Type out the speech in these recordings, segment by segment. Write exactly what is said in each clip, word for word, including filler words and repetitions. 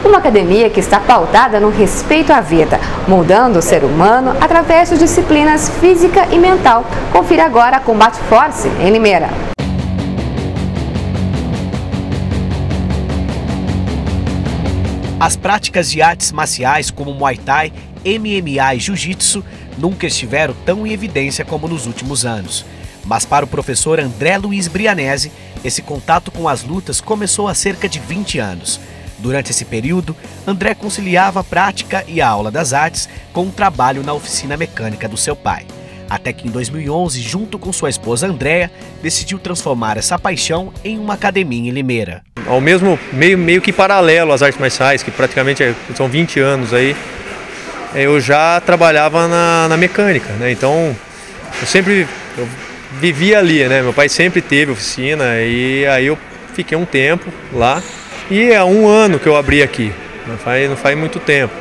Uma academia que está pautada no respeito à vida, moldando o ser humano através de disciplinas física e mental. Confira agora a Combat Force em Limeira. As práticas de artes marciais como Muay Thai, M M A e Jiu-Jitsu nunca estiveram tão em evidência como nos últimos anos. Mas para o professor André Luiz Brianese, esse contato com as lutas começou há cerca de vinte anos. Durante esse período, André conciliava a prática e a aula das artes com o trabalho na oficina mecânica do seu pai. Até que em dois mil e onze, junto com sua esposa Andréa, decidiu transformar essa paixão em uma academia em Limeira. Ao mesmo meio, meio que paralelo às artes marciais, que praticamente são vinte anos aí, eu já trabalhava na, na mecânica, né? Então eu sempre eu vivia ali, né? Meu pai sempre teve oficina e aí eu fiquei um tempo lá e é um ano que eu abri aqui, não faz, não faz muito tempo.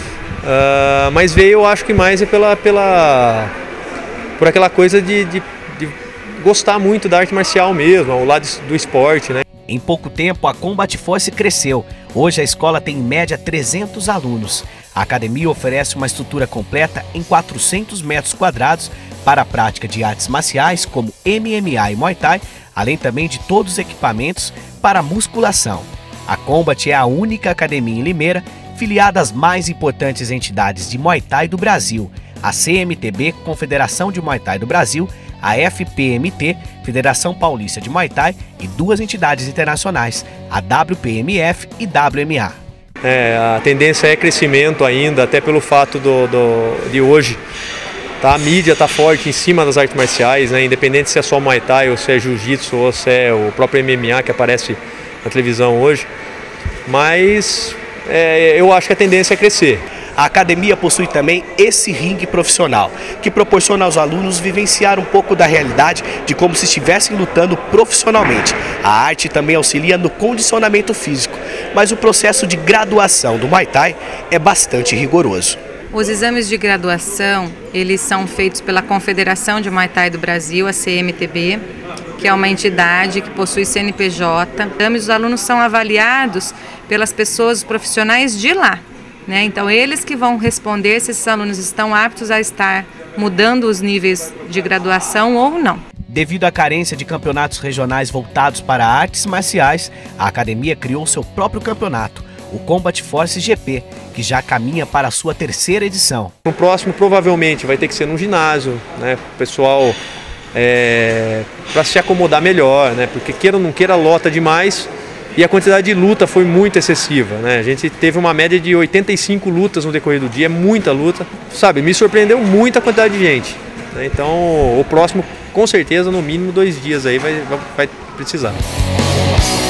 Uh, mas veio, eu acho que mais é pela, pela, por aquela coisa de, de, de gostar muito da arte marcial mesmo, ao lado do esporte, né? Em pouco tempo, a Combat Force cresceu. Hoje a escola tem em média trezentos alunos. A academia oferece uma estrutura completa em quatrocentos metros quadrados para a prática de artes marciais como M M A e Muay Thai, além também de todos os equipamentos para musculação. A Combat é a única academia em Limeira filiada às mais importantes entidades de Muay Thai do Brasil, a C M T B, Confederação de Muay Thai do Brasil, a F P M T, Federação Paulista de Muay Thai, e duas entidades internacionais, a W P M F e W M A. É, a tendência é crescimento ainda, até pelo fato do, do, de hoje tá, a mídia está forte em cima das artes marciais, né, independente se é só Muay Thai, ou se é Jiu-Jitsu, ou se é o próprio M M A que aparece na televisão hoje, mas é, eu acho que a tendência é crescer. A academia possui também esse ringue profissional, que proporciona aos alunos vivenciar um pouco da realidade de como se estivessem lutando profissionalmente. A arte também auxilia no condicionamento físico, mas o processo de graduação do Muay Thai é bastante rigoroso. Os exames de graduação, eles são feitos pela Confederação de Muay Thai do Brasil, a C M T B, que é uma entidade que possui C N P J. Os alunos são avaliados pelas pessoas profissionais de lá. Né? Então, eles que vão responder se esses alunos estão aptos a estar mudando os níveis de graduação ou não. Devido à carência de campeonatos regionais voltados para artes marciais, a academia criou seu próprio campeonato, o Combat Force G P, que já caminha para a sua terceira edição. O próximo provavelmente vai ter que ser num ginásio, né? O pessoal é, para se acomodar melhor, né? Porque queira ou não queira, lota demais. E a quantidade de luta foi muito excessiva, né? A gente teve uma média de oitenta e cinco lutas no decorrer do dia, é muita luta. Sabe, me surpreendeu muito a quantidade de gente, né? Então, o próximo, com certeza, no mínimo dois dias aí vai, vai precisar.